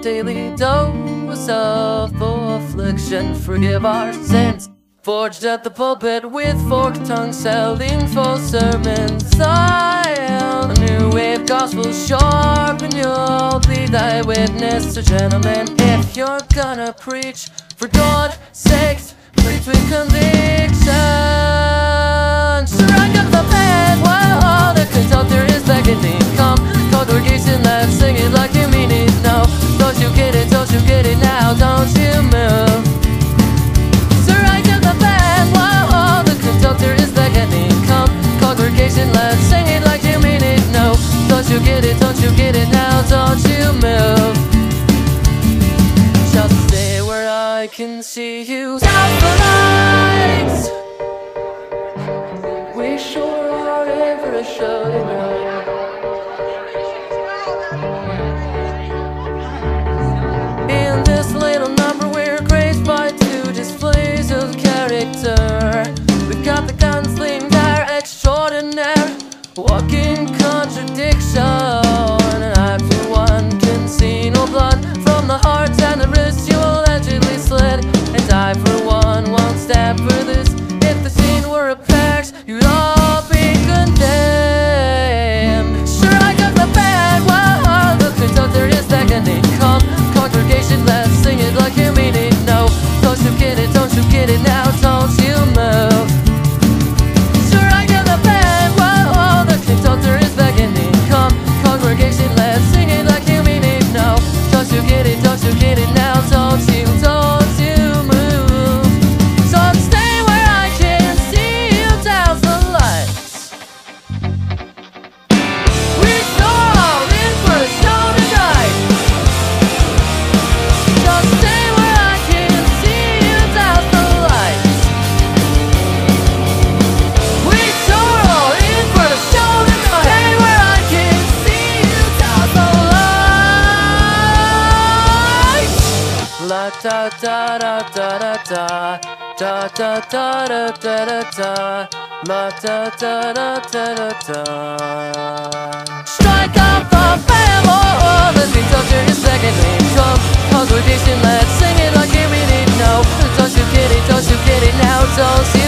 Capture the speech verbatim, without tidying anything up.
daily dose of affliction. Forgive our sins, forged at the pulpit with forked tongue, selling false sermons. I am a new wave gospel sharp, and you'll be thy witness. So gentlemen, if you're gonna preach, for God's sakes, preach with conviction. Strike up the band while the conductor is beckoning. Come, congregation, let's sing it like you mean it. No, don't you get it, don't you get it now, don't you move. Strike up the band while the conductor is beckoning. Come, congregation, let's sing it like you mean it. No, don't you get it, don't you get it now, don't you move. Just stay where I can see you. Out the lights. We sure are in for a show tonight. In this little number we're graced by two displays of character. We've got the gunsling there extraordinary, walking contradiction. And I for one can see no blood from the heart and the wrist you allegedly slit. And I for one won't stand for this. If the scene were a pact, you'd all be condemned. Sure, I got the bad while the conductor is beckoning. Come, congregation, let's sing it like you mean it. No, don't you get it, don't you get it now, don't you move. Sure, I got the bad while the conductor is beckoning. Come, congregation, let's sing it like you mean it. No, don't you get it, don't you get it now, don't you, don't you move. So stay where I can see you down the lights. We're all in for a show tonight. Just stay where I can see you down the lights. We're all in for a show tonight. Stay where I can see you down the lights. La da da da da da da. Da da da da da da da. La da da da da da da. Strike up the band, oh, the conductor is beckoning. Come, congregation, let's sing it like you mean it. No, don't you get it, don't you get it now, don't you